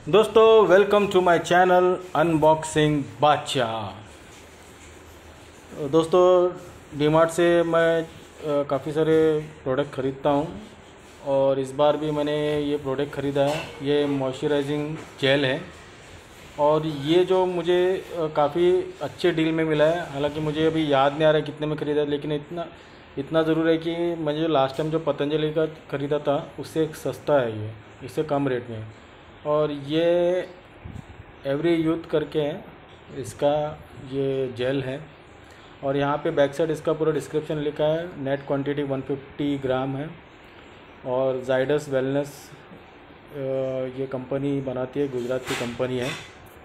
दोस्तों welcome to my channel unboxing Badshah. दोस्तों डीमार्ट से मैं काफ़ी सारे प्रोडक्ट ख़रीदता हूं और इस बार भी मैंने ये प्रोडक्ट ख़रीदा है। ये मॉइस्चराइजिंग जेल है और ये जो मुझे काफ़ी अच्छे डील में मिला है। हालांकि मुझे अभी याद नहीं आ रहा है कितने में ख़रीदा है, लेकिन इतना ज़रूर है कि मैंने जो लास्ट टाइम जो पतंजलि का ख़रीदा था उससे एक सस्ता है, ये इससे कम रेट में है। और ये एवरी यूथ करके है, इसका ये जेल है और यहाँ पे बैक साइड इसका पूरा डिस्क्रिप्शन लिखा है। नेट क्वांटिटी 150 ग्राम है और जाइडस वेलनेस ये कंपनी बनाती है, गुजरात की कंपनी है।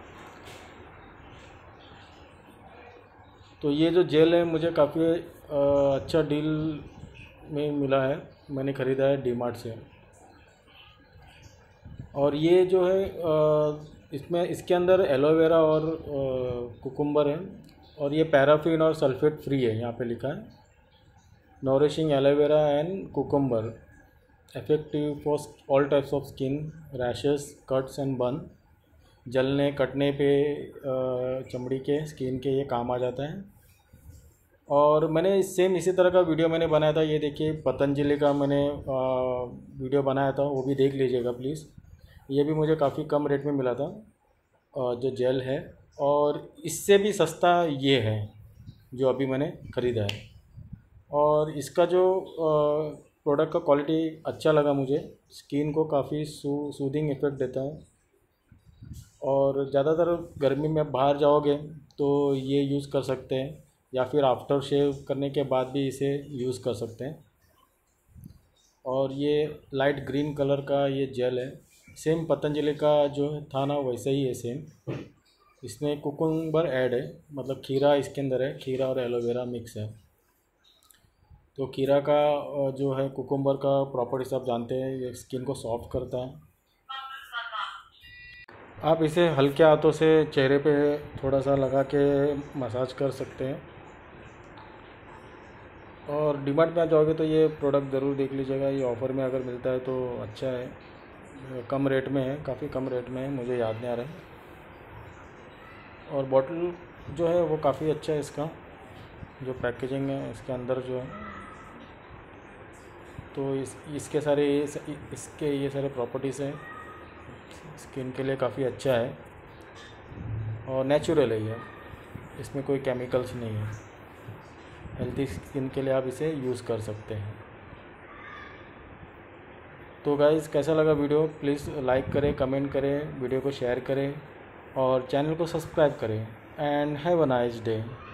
तो ये जो जेल है मुझे काफ़ी अच्छा डील में मिला है, मैंने ख़रीदा है डीमार्ट से। और ये जो है इसमें इसके अंदर एलोवेरा और कुकुम्बर है और ये पैराफिन और सल्फेट फ्री है। यहाँ पे लिखा है nourishing aloe vera and cucumber, effective for all types of skin rashes, cuts and burn. जलने कटने पे चमड़ी के स्किन के ये काम आ जाता है। और मैंने सेम इसी तरह का वीडियो मैंने बनाया था, ये देखिए पतंजलि का मैंने वीडियो बनाया था, वो भी देख लीजिएगा प्लीज़। ये भी मुझे काफ़ी कम रेट में मिला था जो जेल है, और इससे भी सस्ता ये है जो अभी मैंने ख़रीदा है। और इसका जो प्रोडक्ट का क्वालिटी अच्छा लगा मुझे, स्किन को काफ़ी सूदिंग इफ़ेक्ट देता है। और ज़्यादातर गर्मी में बाहर जाओगे तो ये यूज़ कर सकते हैं, या फिर आफ्टर शेव करने के बाद भी इसे यूज़ कर सकते हैं। और ये लाइट ग्रीन कलर का ये जेल है, सेम पतंजलि का जो था ना वैसे ही है सेम। इसमें कुकुम्बर ऐड है, मतलब खीरा इसके अंदर है, खीरा और एलोवेरा मिक्स है। तो खीरा का जो है कुकुम्बर का प्रॉपर्टीज आप जानते हैं, ये स्किन को सॉफ्ट करता है। आप इसे हल्के हाथों से चेहरे पे थोड़ा सा लगा के मसाज कर सकते हैं। और डीमार्ट में आ जाओगे तो ये प्रोडक्ट ज़रूर देख लीजिएगा, ये ऑफ़र में अगर मिलता है तो अच्छा है। कम रेट में है, काफ़ी कम रेट में है, मुझे याद नहीं आ रहा है। और बॉटल जो है वो काफ़ी अच्छा है, इसका जो पैकेजिंग है इसके अंदर जो है, तो इसके सारे प्रॉपर्टीज़ हैं, स्किन के लिए काफ़ी अच्छा है और नेचुरल है ये, इसमें कोई केमिकल्स नहीं है। हेल्थी स्किन के लिए आप इसे यूज़ कर सकते हैं। तो गाइज़ कैसा लगा वीडियो, प्लीज़ लाइक करें, कमेंट करें, वीडियो को शेयर करें और चैनल को सब्सक्राइब करें। And have a nice day.